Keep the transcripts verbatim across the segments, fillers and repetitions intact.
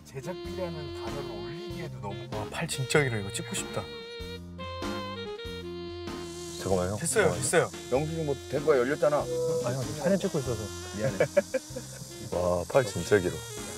제작비라는 단어를 올리기에도 너무. 와, 팔 진짜 길어. 이거 찍고 싶다. 잠깐만요. 됐어요, 됐어요. 영수증 뭐 된 거야 열렸잖아. 아 형 사진 찍고 있어서. 미안해. 와, 팔 진짜 길어.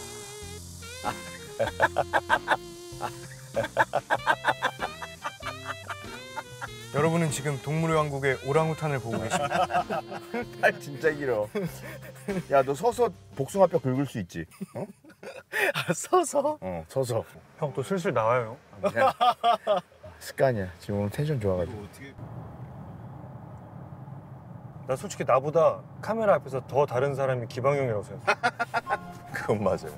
여러분은 지금 동물의 왕국의 오랑우탄을 보고 계십니다. 팔 진짜 길어. 야, 너 서서 복숭아뼈 긁을 수 있지? 어? 아, 서서? 어, 서서. 형 또 슬슬 나와요. 그냥 습관이야. 지금 오늘 텐션 좋아가지고. 어떻게? 나 솔직히 나보다 카메라 앞에서 더 다른 사람이 기방형이라고 생각해. 그건 맞아요.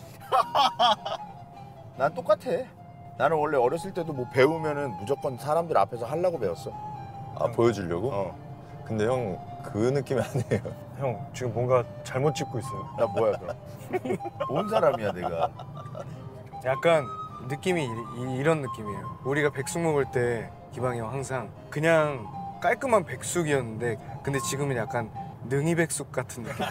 난 똑같아. 나는 원래 어렸을 때도 뭐 배우면은 무조건 사람들 앞에서 하려고 배웠어. 아, 보여주려고? 어. 근데 형 그 느낌이 아니에요. 형 지금 뭔가 잘못 찍고 있어요. 나 뭐야 그럼? 뭔 사람이야 내가? 약간 느낌이 이, 이, 이런 느낌이에요. 우리가 백숙 먹을 때 기방이 형 항상 그냥 깔끔한 백숙이었는데 근데 지금은 약간 능이 백숙 같은 느낌.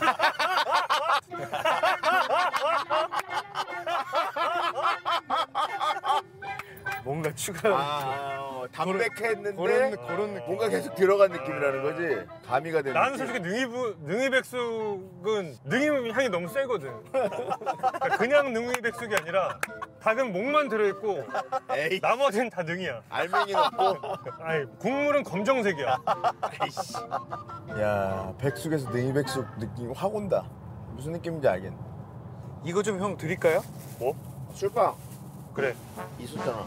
뭔가 추가. 아, 어, 담백했는데 그런, 그런 느낌. 뭔가 계속 들어간 느낌이라는 거지. 가미가 되는. 나는 솔직히 능이부, 능이백숙은 능이 향이 너무 세거든. 그러니까 그냥 능이백숙이 아니라 닭은 목만 들어있고 에이, 나머지는 다 능이야. 알맹이 넣고. 아니 국물은 검정색이야. 아이씨. 야, 백숙에서 능이 백숙 느낌 확 온다. 무슨 느낌인지 알겠네. 이거 좀 형 드릴까요? 뭐? 술빵 그래. 있었잖아.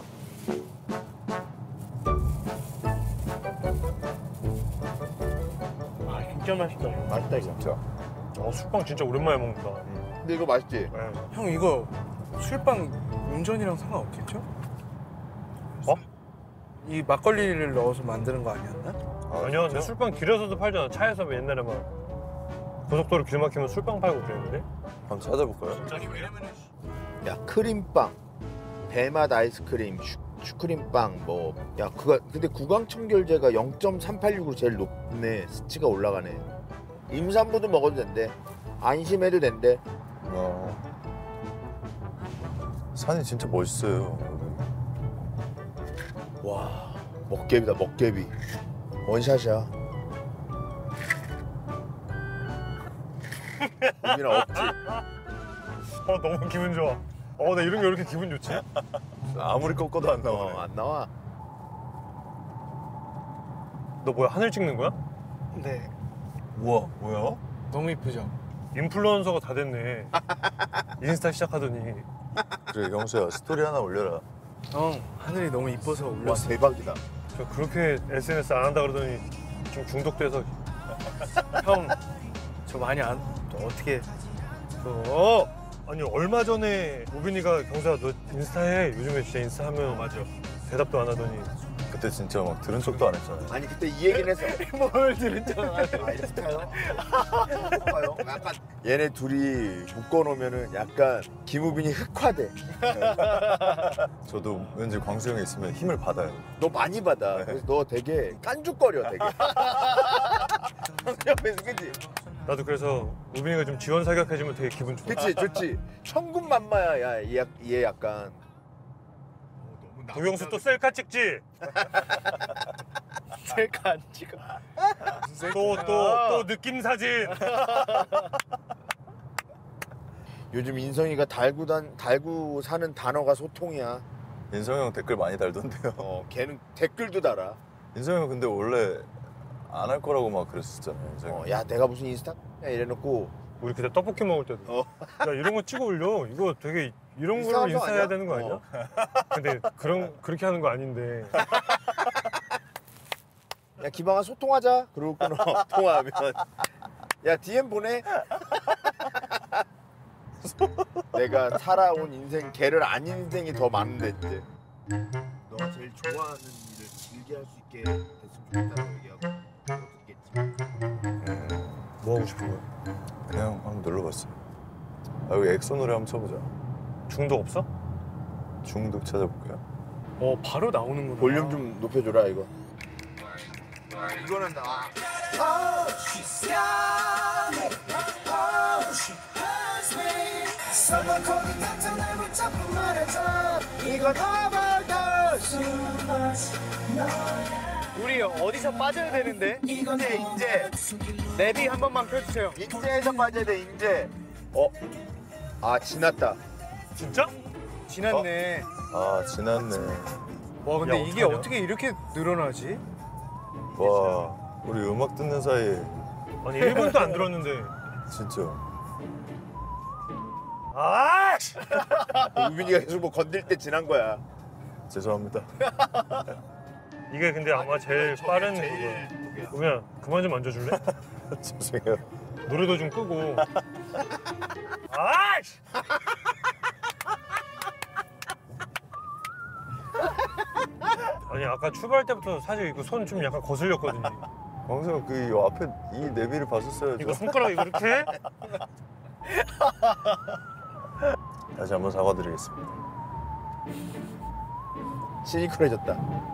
아 진짜 맛있다. 맛있다 이거. 진짜. 어 술빵 진짜 오랜만에 먹는다. 근데 이거 맛있지? 네. 형 이거 술빵 운전이랑 상관없겠죠? 어? 이 막걸리를 넣어서 만드는 거 아니었나? 아, 아니야, 진짜? 내 술빵 길에서도 팔잖아. 차에서 옛날에 막 고속도로 길 막히면 술빵 팔고 그랬는데. 한번 찾아볼까요? 야, 크림빵, 배맛 아이스크림, 슈, 슈크림빵 뭐. 야, 그가 근데 구강청결제가 영 점 삼팔육으로 제일 높네. 수치가 올라가네. 임산부도 먹어도 된대. 안심해도 된대. 어. 산이 진짜 멋있어요. 와, 먹개비다 먹개비. 원샷이야. 우민아 없지? 어 너무 기분 좋아. 어 나 이런 게 왜 이렇게 기분 좋지? 아무리 꺾어도 안 나오네. 어, 안 나와. 너 뭐야 하늘 찍는 거야? 네. 우와, 뭐야? 너무 이쁘죠? 인플루언서가 다 됐네. 인스타 시작하더니. 그래, 영수야, 스토리 하나 올려라. 형 하늘이 너무 이뻐서 와, 올렸어. 대박이다. 저 그렇게 에스엔에스 안 한다 그러더니 좀 중독돼서. 형 저 많이 안 어떻게? 어. 아니 얼마 전에 우빈이가 경수야 너 인스타해. 요즘에 진짜 인스타 하면 맞아. 대답도 안 하더니. 그때 진짜 막 들은 척도 안 했잖아요. 아니 그때 이 얘기는 했어. 뭘 들었잖아. 아, 인스타요? 봐요. 약간 얘네 둘이 묶어놓으면은 약간 김우빈이 흑화돼. 저도 왠지 광수 형이 있으면 힘을 받아요. 너 많이 받아. 그래서 너 되게 깐죽거려 되게. 옆에서 그치? 나도 그래서 우빈이가 좀 지원 사격해주면 되게 기분 좋아. 그치 좋지. 천군만마야. 야, 얘, 약- 얘 약간. 도영수 또 셀카 찍지? 셀카 안 찍어. 또 또 또 느낌 사진. 요즘 인성이가 달고 단 달고 사는 단어가 소통이야. 인성 형 댓글 많이 달던데요. 어, 걔는 댓글도 달아. 인성 형 근데 원래 안 할 거라고 막 그랬었잖아요. 인성 형. 어, 야 내가 무슨 인스타? 야 이래놓고 우리 그때 떡볶이 먹을 때도 어. 야 이런 거 찍어 올려. 이거 되게 이런 인스타한 걸로 거 인스타 해야 아니야? 되는 거 아니야? 어. 근데 그런 그렇게 하는 거 아닌데. 야 기방아 소통하자. 그러고 끊어. 통화하면 야 디엠 보내. 내가 살아온 인생 걔를 아닌 인생이 더 많은데 이제. 너가 제일 좋아하는 일을 길게 할 수 있게 됐으면 좋겠다고 얘기하고 듣겠지. 뭐 하고 싶은 거야? 그냥 한번 눌러봤어요. 아, 여기 엑소 노래 한번 쳐보자. 중독 없어? 중독 찾아볼게요. 어 바로 나오는구나. 볼륨 좀 높여줘라 이거. 이거는 나. Someone call me doctor, let me jump 이거 넘어갈 수 우리 어디서 빠져야 되는데? 인제 인제 내비 한 번만 펴주세요. 인제에서 빠져야 돼 인제. 어? 아 지났다. 진짜? 지났네. 아 지났네. 와 근데 야, 이게 어떡하냐? 어떻게 이렇게 늘어나지? 와 우리 음악 듣는 사이에 아니 일 분도 안 들었는데. 진짜. 아! 우빈이가 계속 뭐 건들 때 지난 거야. 죄송합니다. 이게 근데 아마 제일 빠른 그거야. 우빈아 그만 좀 만져줄래? 죄송해요. 노래도 좀 끄고. 아! 아니 아까 출발할 때부터 사실 이거 손 좀 약간 거슬렸거든요. 광수형 그 이 앞에 이 내비를 봤었어야죠. 이거 손가락 이거 이렇게 해? 다시 한번 사과드리겠습니다. 시니컬해졌다.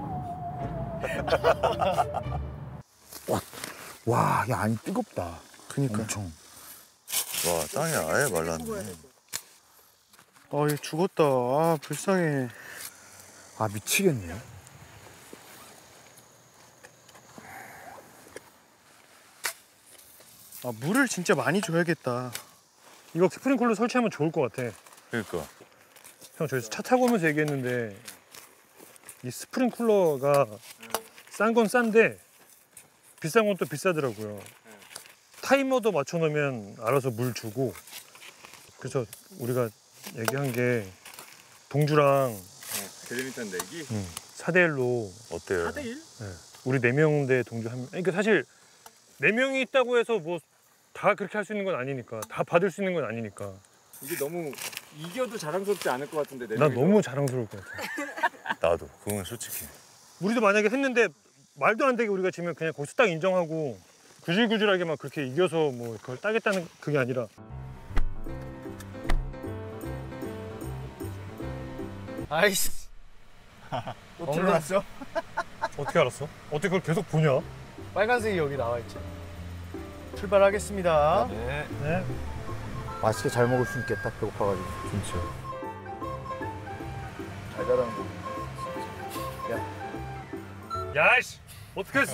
와, 야 아니 뜨겁다. 그니까. 엄청. 와 땅이 아예 말랐네. 아, 얘 죽었다. 아, 불쌍해. 아 미치겠네요. 아, 물을 진짜 많이 줘야겠다. 이거 스프링클러 설치하면 좋을 것 같아. 그러니까. 형 저기서 차 타고 오면서 얘기했는데 이 스프링쿨러가 싼 건 싼데 비싼 건 또 비싸더라고요. 타이머도 맞춰놓으면 알아서 물 주고. 그래서 우리가 얘기한 게 동주랑 배드민턴 내기? 음, 사 대 일로 어때요? 사 대 일? 우리 네 명 대 동주 한 명. 그러니까 사실 네 명이 있다고 해서 뭐 다 그렇게 할 수 있는 건 아니니까. 다 받을 수 있는 건 아니니까. 이게 너무 이겨도 자랑스럽지 않을 것 같은데. 내 나 명이서. 너무 자랑스러울 것 같아. 나도 그건 솔직히. 우리도 만약에 했는데 말도 안 되게 우리가 지면 그냥 거기서 딱 인정하고 구질구질하게 막 그렇게 이겨서 뭐 그걸 따겠다는 그게 아니라. 아이씨. 또 들어놨어? 어떻게 알았어? 어떻게 그걸 계속 보냐? 빨간색이 여기 나와 있지. 출발하겠습니다. 네. 네. 맛있게 잘 먹을 수 있겠다. 배고파가지고. 진짜. 잘 자라는 거. 야이씨 어떻게 했어?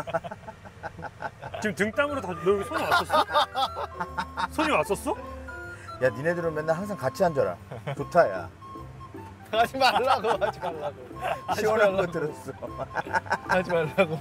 지금 등 땀으로 다 너 여기 손이 왔었어? 손이 왔었어? 야 니네들은 맨날 항상 같이 앉아라. 좋다 야. 하지 말라고, 하지 말라고. 시원한 거 들었어. 하지 말라고.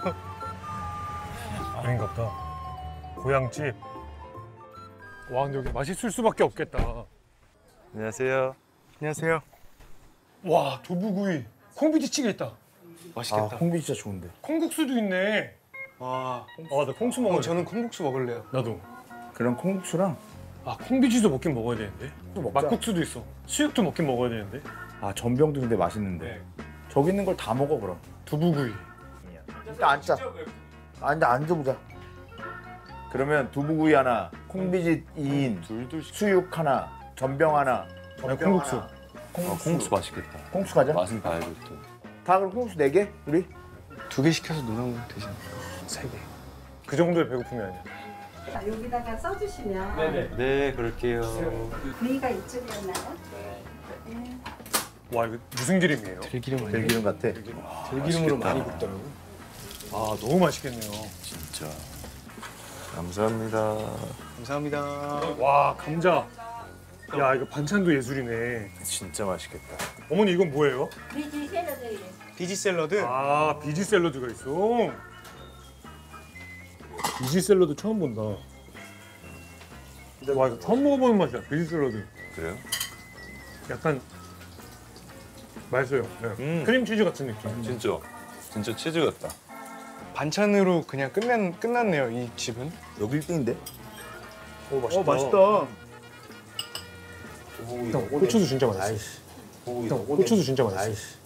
아닌가 보다. 고향집. 와 근데 여기 맛있을 수밖에 없겠다. 안녕하세요. 안녕하세요. 와 두부구이. 콩비지찌개 있다. 아 맛있겠다. 콩비 진짜 좋은데. 콩국수도 있네. 와. 아나 콩수 어, 먹을래. 저는 콩국수 먹을래요. 나도. 그럼 콩국수랑 아 콩비지도 먹긴 먹어야 되는데. 또 먹자. 막국수도 있어. 수육도 먹긴 먹어야 되는데. 아 전병도 근데 맛있는데. 네. 저기 있는 걸 다 먹어 그럼. 두부구이. 일단 앉자. 앉아 앉아보자. 그러면 두부구이 하나, 콩비지 이인, 둘둘씩. 수육 하나, 전병 하나, 전병 콩국수. 하나. 아, 콩국수 맛있겠다. 콩국수 가자. 맛은 봐야죠 또. 다 그럼 콩국수 네 개? 우리? 두 개 시켜서 누나면 되지 않을까? 세 개. 그 정도의 배고픔이 아니야. 자, 여기다가 써주시면 네 그럴게요. 구이가 이쪽이었나요? 네. 와 이거 무슨 기름이에요? 들기름 아니야? 들기름 같아. 들기름으로 맛있겠다. 많이 굽더라고. 아 너무 맛있겠네요. 진짜. 감사합니다. 감사합니다. 와 감자. 야 이거 반찬도 예술이네. 진짜 맛있겠다. 어머니 이건 뭐예요? 비지 샐러드 비지 샐러드. 아 비지 샐러드가 있어. 비지 샐러드 처음 본다. 와 이거 처음 먹어보는 맛이야 비지 샐러드. 그래요? 약간 맛있어요. 네. 음. 크림치즈 같은 느낌. 진짜. 진짜 치즈 같다. 반찬으로 그냥 끝난, 끝났네요, 이 집은. 여기 일 등인데? 오 맛있다. 어 맛있다. 형 고추도 진짜 맛있어. 아이씨. 형 고추도 진짜 맛있어. 아이씨.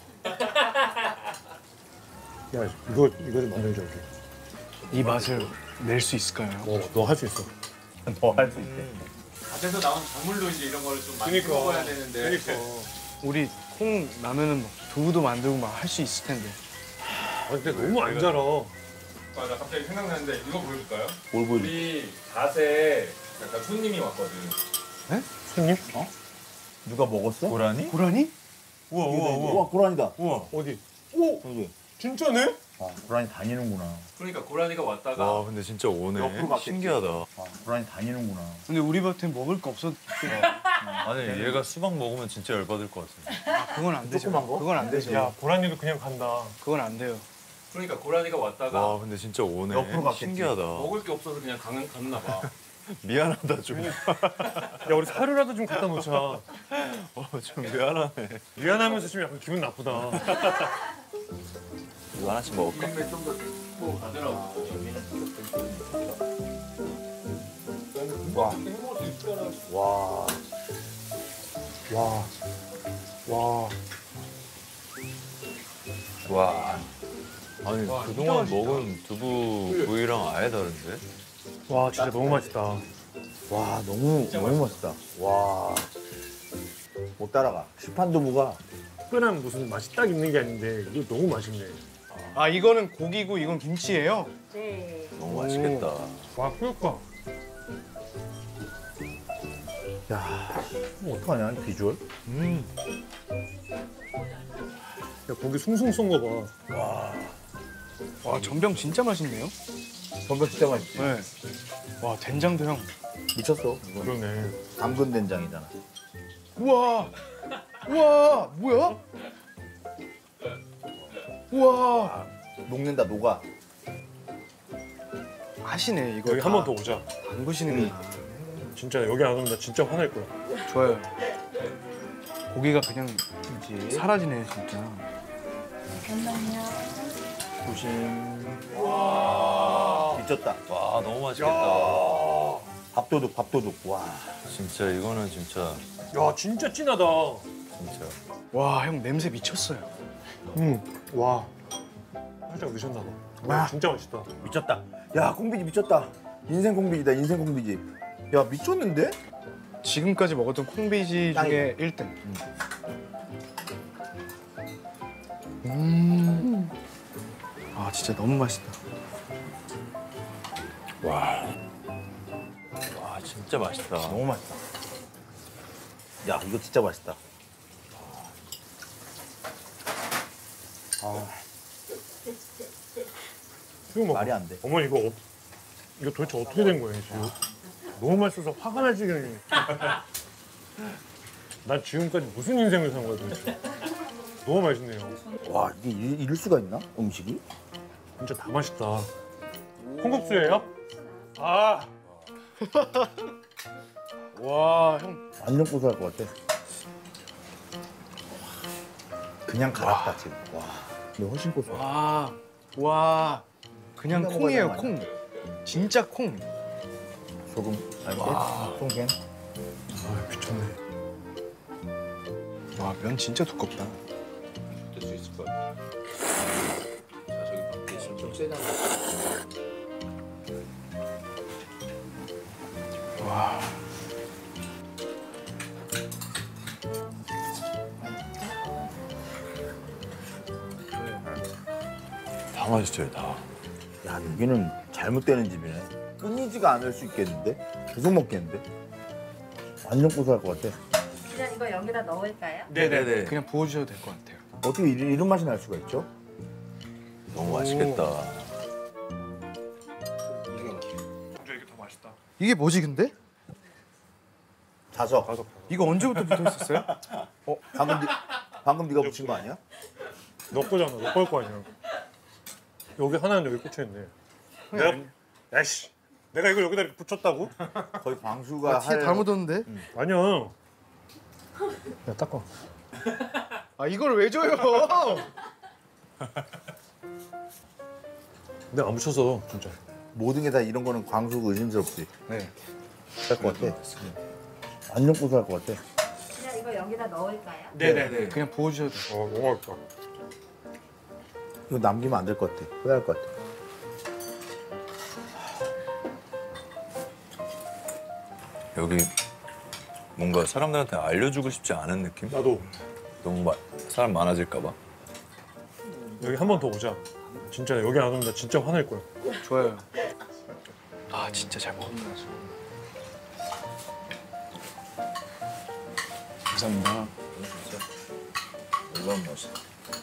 야 이거 이거 좀 만들자 이렇게. 이 맛을 낼 수 있을까요? 어너 할 수 있어. 너 할 수 있대. 밭에서 나온 작물로 이제 이런 거를 좀 많이 그러니까. 먹어야 되는데. 그러니까. 우리 콩 나면은 막 두부도 만들고 막 할 수 있을 텐데. 아 근데 너무 안 자라. 아, 나 갑자기 생각나는데 이거 보여줄까요? 뭘 보여줘? 우리 밭에 약간 손님이 왔거든. 손님? 누가 먹었어? 고라니? 고라니? 우와 우와 우와. 우와 고라니다. 우와 어디? 오 여기. 진짜네? 아 고라니 다니는구나. 그러니까 고라니가 왔다가 와 근데 진짜 오네. 옆으로 갔겠지. 신기하다. 아 고라니 다니는구나. 근데 우리 밭에 먹을 거 없었. 아니 얘가 수박 먹으면 진짜 열받을 것 같은데. 아, 그건 안 되죠. 조그만 거? 그건 안 되죠. 야 고라니도 그냥 간다. 그건 안 돼요. 그러니까 고라니가 왔다가 와 근데 진짜 오네. 옆으로 갔겠지. 신기하다. 먹을 게 없어서 그냥 강, 갔나 봐. 미안하다 좀. 야 우리 사료라도 좀 갖다 놓자. 어, 좀 미안하네. 미안하면서 좀 약간 기분 나쁘다. 이거 하나씩 먹을까? 좀더 뭐 가더라고. 와. 와. 와. 와. 와. 아니 그동안 먹은 두부 부위랑 아예 다른데? 와 진짜 너무 맛있다. 와 너무 너무 맛있다. 와. 못 따라가. 시판 두부가 특별한 무슨 맛이 딱 있는 게 아닌데 이거 너무 맛있네. 아 이거는 고기고 이건 김치예요. 네. 너무 맛있겠다. 와 그럴까? 야. 뭐 어떡하냐 이 비주얼? 음. 야 고기 숭숭 쏜 거 봐. 와 전병 진짜 맛있네요. 전병 진짜 맛있지. 네. 와 된장도 형. 미쳤어. 이건 그러네. 담근 된장이잖아. 우와. 우와 뭐야? 우와. 녹는다 녹아. 하시네 이거. 여기 한 번 더 오자. 담그시는구나. 진짜 여기 안 오면 나 진짜 화낼 거야. 좋아요. 고기가 그냥 사라지네 진짜. 잠깐만요. 조심. 미쳤다. 와 너무 맛있겠다. 밥도둑 밥도둑. 와. 진짜 이거는 진짜 야 진짜 진하다. 진짜. 와 형 냄새 미쳤어요. 음. 와. 살짝 드셨나 봐. 와 와. 진짜 맛있다. 미쳤다. 야 콩비지 미쳤다. 인생 콩비지다 인생 콩비지. 야 미쳤는데? 지금까지 먹었던 콩비지 짱이다. 중에 일 등. 음. 아 진짜 너무 맛있다. 와 진짜 맛있다. 너무 맛있다. 야 이거 진짜 맛있다. 아 이거 뭐 말이 안 돼. 어머니 이거 어, 이거 도대체 어떻게 된 거예요 지금? 너무 맛있어서 화가 날 지경이. 난 지금까지 무슨 인생을 산 거야 도대체? 너무 맛있네요. 와 이게 이- 이럴 수가 있나? 음식이? 진짜 다 맛있다. 콩국수예요? 아 와 형. 완전 고소할 것 같아. 그냥 갈았다 지금. 와 근데 훨씬 고소해. 와. 와. 그냥 혼자 콩이에요 먹어야 콩. 진짜 콩. 소금 알게? 소금. 아 미쳤네. 와 면 진짜 두껍다. 될수 있을 것 같아. 자 저기 밖에 있으면 좀 세다. 와. 다 맛있어요 다. 야 여기는 잘못되는 집이네. 끊이지가 않을 수 있겠는데? 계속 먹겠는데? 완전 고소할 것 같아. 그냥 이거 여기다 넣을까요? 네네네. 그냥 부어주셔도 될 것 같아요. 어떻게 이런, 이런 맛이 날 수가 있죠? 너무 맛있겠다. 진짜 이게 더 맛있다. 이게 뭐지 근데? 자석. 이거 언제부터 붙어 있었어요? 방금, 니, 방금 네가 붙인 거 아니야? 너 거잖아. 너 걸 거 아니야. 여기 하나는 여기 꽂혀 있네. 내가 야씨, 내가 이걸 여기다 이렇게 붙였다고? 거의 광수가 아, 티에 할 다 묻었는데? 아니야. 야 닦아. 아 이걸 왜 줘요? 내가 안 붙여서 진짜. 모든 게 다 이런 거는 광수가 의심스럽지. 네. 할 것 같아. 완전 고소할 것 같아. 그냥 이거 여기다 넣을까요? 네네네. 그냥 부어주셔도 돼요. 어 너무 맛있다. 이거 남기면 안 될 것 같아. 후회할 것 같아. 여기 뭔가 사람들한테 알려주고 싶지 않은 느낌? 나도 너무 마, 사람 많아질까 봐. 여기 한 번 더 오자. 진짜 여기 안 오면 나 진짜 화낼 거야. 좋아요. 아 진짜 잘 먹었다. 감사합니다. 이건 맛있어.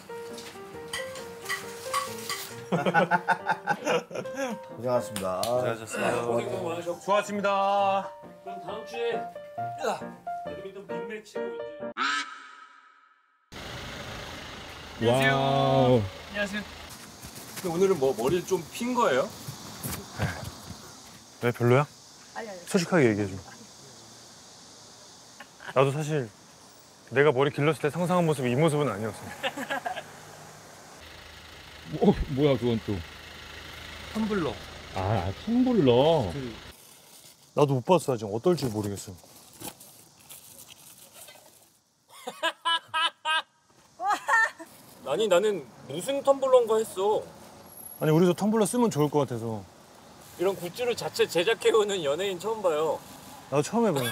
고생하셨습니다. 잘하셨어요. 수고하셨습니다. 그럼 다음 주에 배드민턴 빅매치로 이제. 와우. 근데 오늘은 뭐 머리를 좀 핀 거예요? 왜 별로야? 아니 아니. 솔직하게 얘기해 줘. 나도 사실 내가 머리 길렀을 때 상상한 모습이 이 모습은 아니었어. 어, 뭐야 그건 또. 텀블러. 아, 텀블러. 나도 못 봤어 아직 어떨지 모르겠어. 아니 나는 무슨 텀블러인가 했어. 아니 우리도 텀블러 쓰면 좋을 것 같아서. 이런 굿즈를 자체 제작해오는 연예인 처음 봐요. 나도 처음 해봐.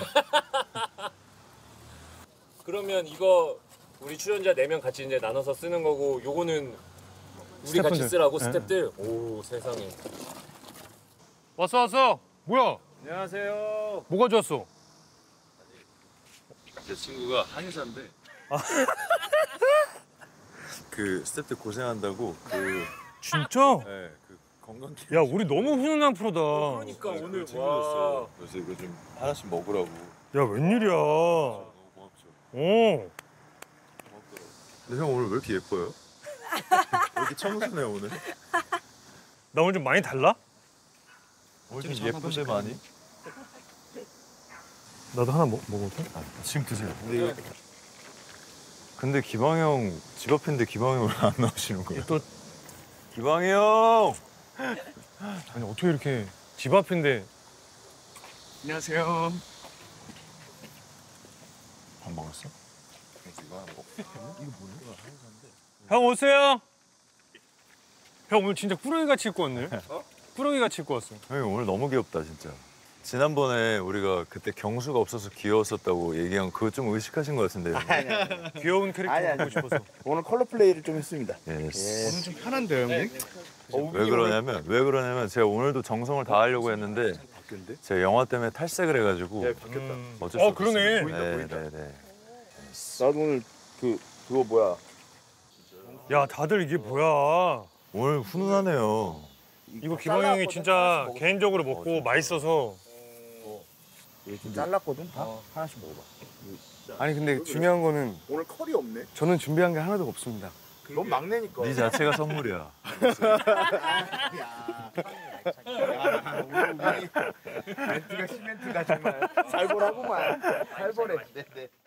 그러면 이거 우리 출연자 네 명 같이 이제 나눠서 쓰는 거고 요거는 우리 같이 스태프분들. 쓰라고 네. 스태프들. 오 세상에. 왔어 왔어. 뭐야? 안녕하세요. 뭐가 좋았어? 제 친구가 한의사인데 그 스태프들 고생한다고 그, 진짜? 네, 그 건강 기능. 야 우리 너무 훈훈한 프로다. 그러니까 네, 오늘 그거 와. 챙겨줬어요. 그래서 이거 좀 하나씩 먹으라고. 야 웬일이야? 너무 고맙죠. 오. 근데 형 오늘 왜 이렇게 예뻐요? 왜 이렇게 청순해 오늘? 나 오늘 좀 많이 달라? 오늘 좀 예쁜데 많이? 나도 하나 먹, 먹어도 돼? 지금 드세요. 근데 이거 근데 기방이 형 집 앞인데 기방이 형 왜 안 나오시는 거예요? 또 기방이 형! 아니 어떻게 이렇게 집 앞인데 안녕하세요. 밥 먹었어? 형 오세요. 형 오늘 진짜 꾸러기 같이 입고 왔네. 꾸러기 같이 입고 왔어. 형이 오늘 너무 귀엽다 진짜. 지난번에 우리가 그때 경수가 없어서 귀여웠었다고 얘기한 그거 좀 의식하신 것 같은데요. 아니, 아니. 귀여운 캐릭터 아니, 아니. 보고 싶어서. 오늘 컬러 플레이를 좀 했습니다. 예스. 오늘 좀 편한데요, 형님? 왜 그러냐면 왜 그러냐면 제가 오늘도 정성을 다하려고 했는데 제가 영화 때문에 탈색을 해가지고 음. 어쩔 수 어 없어요. 그러네. 네, 네, 네. 나도 오늘 그 그거 뭐야? 야 다들 이게 뭐야? 오늘 훈훈하네요. 이거 기방 형이 진짜 개인적으로 먹고 맛있어서. 잘랐거든. 다 하나씩 먹어봐. 아니 근데 중요한 거는 오늘 컬이 없네. 저는 준비한 게 하나도 없습니다. 넌 막내니까. 네 자체가 선물이야. 멘트가 시멘트가 정말 살벌하구만. 살벌해.